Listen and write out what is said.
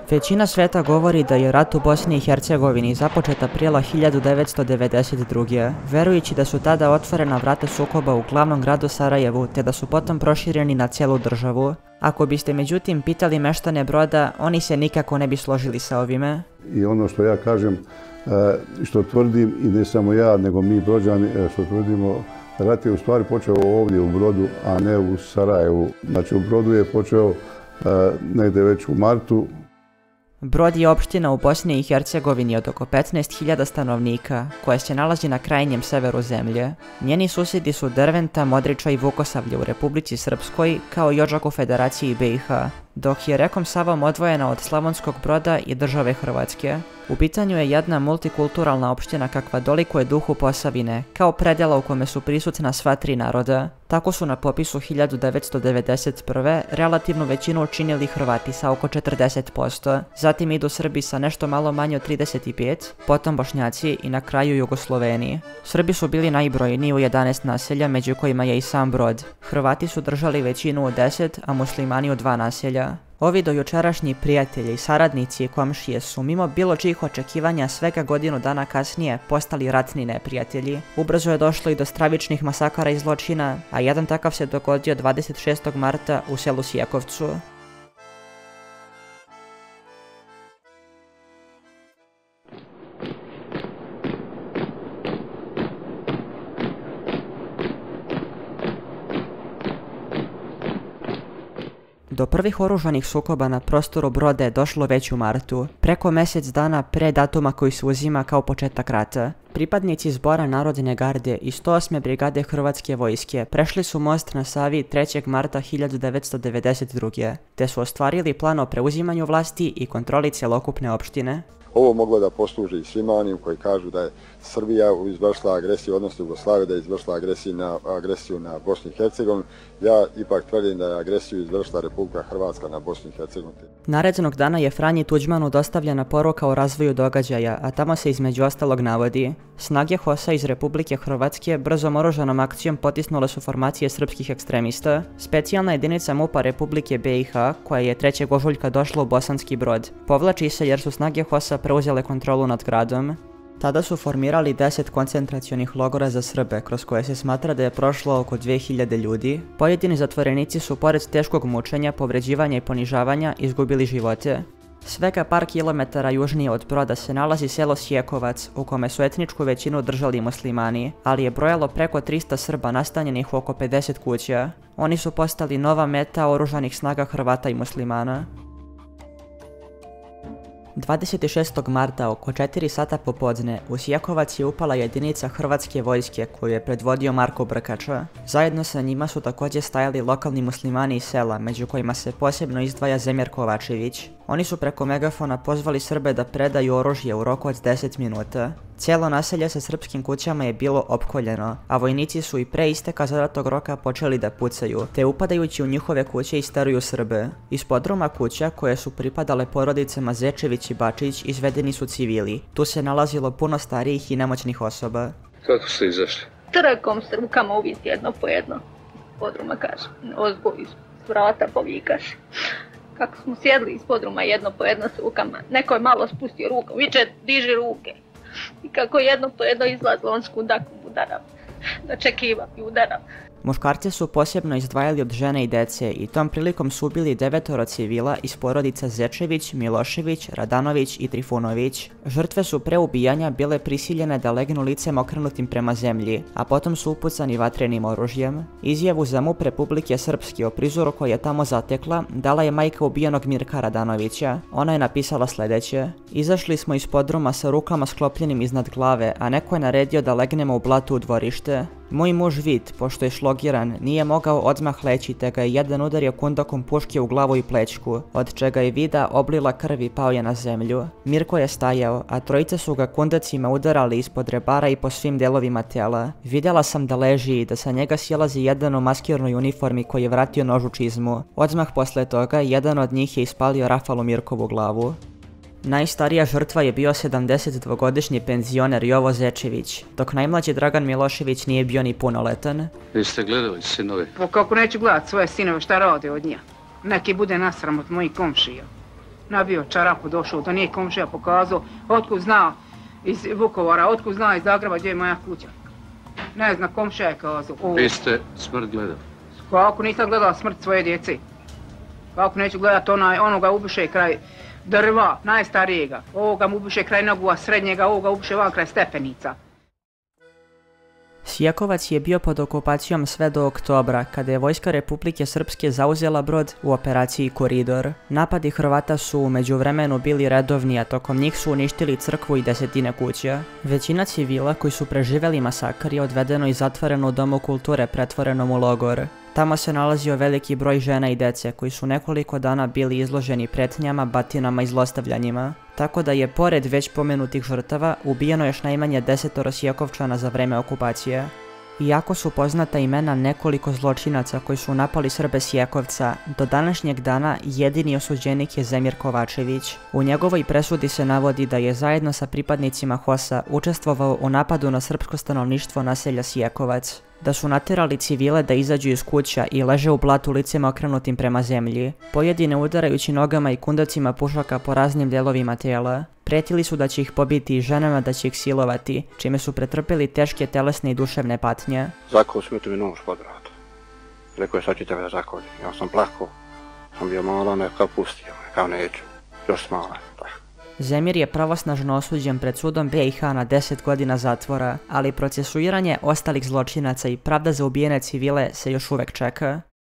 Većina sveta govori da je rat u Bosni i Hercegovini započet aprila 1992. verujući da su tada otvorena vrata sukoba u glavnom gradu Sarajevu te da su potom prošireni na cijelu državu. Ako biste međutim pitali meštane Broda, oni se nikako ne bi složili sa ovime. I ono što ja kažem, što tvrdim, i ne samo ja, nego mi Brođani, što tvrdimo, rat je u stvari počeo ovdje u Brodu, a ne u Sarajevu. Znači u Brodu je počeo negdje već u martu. Brod je opština u Bosni i Hercegovini od oko 15.000 stanovnika, koja se nalazi na krajnjem severu zemlje. Njeni susjedi su Derventa, Modriča i Vukosavlje u Republici Srpskoj, kao i Odžak u Federaciji BiH, dok je rekom Savom odvojena od Slavonskog Broda i države Hrvatske. U pitanju je jedna multikulturalna opština kakva dolikuje duhu Posavine, kao predela u kome su prisutna sva tri naroda. Tako su na popisu 1991. relativnu većinu učinili Hrvati sa oko 40%, zatim idu Srbi sa nešto malo manje od 35%, potom Bošnjaci i na kraju Jugosloveni. Srbi su bili najbrojniji u 11 naselja, među kojima je i sam Brod. Hrvati su držali većinu u 10, a muslimani u 2 naselja. Ovi dojučerašnji prijatelji i saradnici i komšije su, mimo bilo čijih očekivanja, svega godinu dana kasnije postali ratni neprijatelji. Ubrzo je došlo i do stravičnih masakara i zločina, a jedan takav se dogodio 26. marta u selu Sjekovcu. Do prvih oružanih sukoba na prostoru Broda je došlo već u martu, preko mjesec dana pre datuma koji se uzima kao početak rata. Pripadnici Zbora Narodne garde i 108. brigade Hrvatske vojske prešli su most na Savi 3. marta 1992. te su ostvarili plan o preuzimanju vlasti i kontroli cjelokupne opštine. Ovo moglo da posluži svima onim koji kažu da je Srbija izvršila agresiju, odnosno Jugoslavija da je izvršila agresiju na Bosnu i Hercegovinu. Ja ipak tvrdim da je agresiju izvršila Republika Hrvatska na Bosnu i Hercegovinu. Narednog dana je Franji Tuđmanu dostavljena poruka o razvoju događaja, a tamo se između ostalog navodi: snage HOS-a iz Republike Hrvatske brzom oružanom akcijom potisnule su formacije srpskih ekstremista. Specijalna jedinica MUP-a Republike BiH, koja je 3. ožujka došla u Bosanski Brod, povlači se jer su snage HOS-a preuzele kontrolu nad gradom. Tada su formirali 10 koncentracionih logora za Srbe, kroz koje se smatra da je prošlo oko 2000 ljudi. Pojedini zatvorenici su, pored teškog mučenja, povređivanja i ponižavanja, izgubili živote. Svega par kilometara južnije od Broda se nalazi selo Sjekovac, u kome su etničku većinu držali muslimani, ali je brojalo preko 300 Srba nastanjenih u oko 50 kuća. Oni su postali nova meta oružanih snaga Hrvata i muslimana. 26. marta oko 4 sata popodne u Sjekovac je upala jedinica Hrvatske vojske koju je predvodio Marko Brkača. Zajedno sa njima su također stajali lokalni muslimani iz sela, među kojima se posebno izdvaja Zemjer Kovačević. Oni su preko megafona pozvali Srbe da predaju oružje u roku od 10 minuta. Cijelo naselje sa srpskim kućama je bilo opkoljeno, a vojnici su i pre isteka zadatog roka počeli da pucaju, te upadajući u njihove kuće isteruju Srbe. Iz podruma kuća, koje su pripadale porodicama Zečević i Bačić, izvedeni su civili. Tu se nalazilo puno starijih i nemoćnih osoba. Kako ste izašli? Trkom s rukama uviti jedno po jedno. Podruma kaže, ozgo iz vrata povikaš. Kako smo sjedli iz podruma jedno po jedno s rukama, neko je malo spustio ruku, viče diži ruke. I kako jedno po jedno izlazilo, on s kundakom udarao, dočekiva i udarao. Muškarce su posebno izdvajali od žene i dece i tom prilikom su ubili 9 civila iz porodica Zečević, Milošević, Radanović i Trifunović. Žrtve su pre ubijanja bile prisiljene da legnu licem okrenutim prema zemlji, a potom su upucani vatrenim oružjem. Izjavu za MUP Republike Srpske o prizoru koji je tamo zatekla dala je majka ubijenog Mirka Radanovića. Ona je napisala sljedeće: izašli smo iz podruma sa rukama sklopljenim iznad glave, a neko je naredio da legnemo u blatu u dvorište. Moj muž Vit, pošto je šlogiran, nije mogao odmah leći te ga je jedan udario kundakom puške u glavu i plećku, od čega je Vida oblila krv i pao je na zemlju. Mirko je stajao, a trojica su ga kundacima udarali ispod rebara i po svim delovima tela. Vidjela sam da leži i da sa njega silazi jedan u maskirnoj uniformi koji je vratio nož u čizmu. Odmah posle toga jedan od njih je ispalio rafal u Mirkovu glavu. Najstarija žrtva je bio 72-godišnji penzioner Jovo Zečević, dok najmlađi Dragan Milošević nije bio ni punoletan. Jeste gledali sinove? Pa kako neću gledat svoje sinove, šta rade od nja? Neki bude nasram od mojih komšija. nabio čarapu, došao, da nije komšija pokazao, otkud zna iz Vukovara, otkud zna iz Zagreba gdje je moja kuća. Ne zna, komšija je kazao. Vi ste smrt gledali? Kako nisam gledala smrt svoje djece? Kako neću gledat onoga ubiše kraj drva, najstarijega, ovoga mu ubiše kraj noguva srednjega, ovoga ubiše van kraj stepenica. Sjekovac je bio pod okupacijom sve do oktobra, kada je vojska Republike Srpske zauzela Brod u operaciji Koridor. Napadi Hrvata su u međuvremenu bili redovni, a tokom njih su uništili crkvu i desetine kuća. Većina civila koji su preživjeli masakr je odvedeno i zatvoreno u Domu kulture pretvorenom u logor. Tamo se nalazio veliki broj žena i dece koji su nekoliko dana bili izloženi pretnjama, batinama i zlostavljanjima. Tako da je, pored već pomenutih žrtava, ubijeno još najmanje 10 Sjekovčana za vreme okupacije. Iako su poznata imena nekoliko zločinaca koji su napali Srbe Sjekovca, do današnjeg dana jedini osuđenik je Zemir Kovačević. U njegovoj presudi se navodi da je zajedno sa pripadnicima HOS-a učestvovao u napadu na srpsko stanovništvo naselja Sjekovac, da su natjerali civile da izađu iz kuća i leže u blatu licima okrenutim prema zemlji, pojedine udarajući nogama i kundacima pušaka po raznim dijelovima tijela. Pretili su da će ih pobiti i ženama da će ih silovati, čime su pretrpjeli teške telesne i duševne patnje. Zakao su mi nož pod vrat. Rekao je sad ću tebe da zakoljem. Ja sam plakao, sam bio malo kao pustio, kao neću, još smala. Zemir je pravosnažno osuđen pred sudom BiH na 10 godina zatvora, ali procesuiranje ostalih zločinaca i pravda za ubijene civile se još uvek čeka.